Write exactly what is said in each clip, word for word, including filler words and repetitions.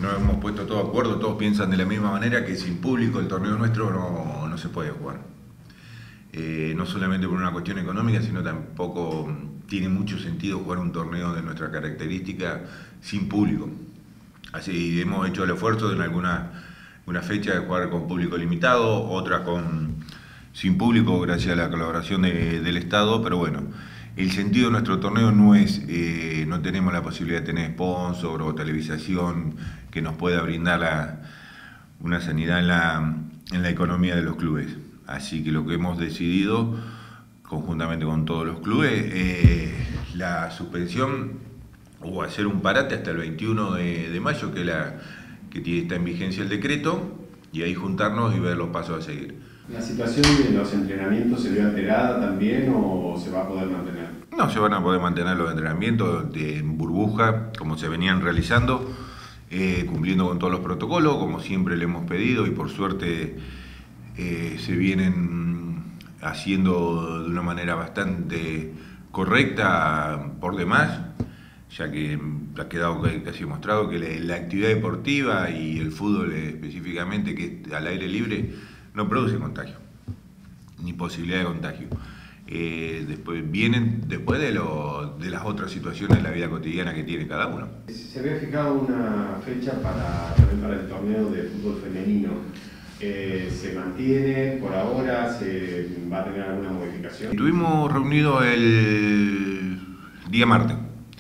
nos hemos puesto todos de acuerdo, todos piensan de la misma manera que sin público el torneo nuestro no, no se puede jugar. Eh, no solamente por una cuestión económica, sino tampoco tiene mucho sentido jugar un torneo de nuestra característica sin público. Así hemos hecho el esfuerzo en alguna una fecha de jugar con público limitado, otra con sin público gracias a la colaboración de, del Estado, pero bueno, el sentido de nuestro torneo no es, eh, no tenemos la posibilidad de tener sponsor o televisación que nos pueda brindar la, una sanidad en la, en la economía de los clubes. Así que lo que hemos decidido, conjuntamente con todos los clubes, eh, la suspensión o hacer un parate hasta el veintiuno de, de mayo, que, la, que tiene, está en vigencia el decreto, y ahí juntarnos y ver los pasos a seguir. ¿La situación de los entrenamientos se vio alterada también o se va a poder mantener? No, se van a poder mantener los entrenamientos de, en burbuja, como se venían realizando, eh, cumpliendo con todos los protocolos, como siempre le hemos pedido, y por suerte eh, se vienen haciendo de una manera bastante correcta por demás, ya que ha quedado casi demostrado que la actividad deportiva y el fútbol específicamente, que es al aire libre, no produce contagio, ni posibilidad de contagio. Eh, después vienen después de, lo, de las otras situaciones de la vida cotidiana que tiene cada uno. Se había fijado una fecha para, también para el torneo de fútbol femenino. Eh, ¿Se mantiene por ahora? ¿Se va a tener alguna modificación? Estuvimos reunidos el día martes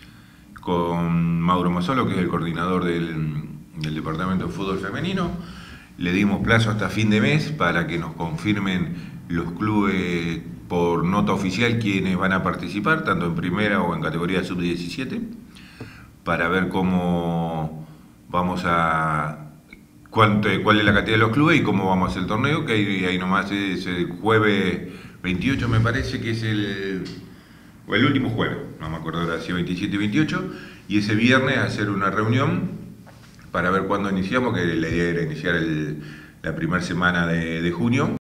con Mauro Mazzolo, que es el coordinador del, del Departamento de Fútbol Femenino. Le dimos plazo hasta fin de mes para que nos confirmen los clubes por nota oficial quienes van a participar, tanto en primera o en categoría sub diecisiete, para ver cómo vamos a... Cuánto, cuál es la cantidad de los clubes y cómo vamos a hacer el torneo, que ahí, ahí nomás es el jueves veintiocho, me parece que es el... o el último jueves, no me acuerdo ahora si veintisiete y veintiocho, y ese viernes hacer una reunión para ver cuándo iniciamos, que la idea era iniciar el, la primera semana de, de junio,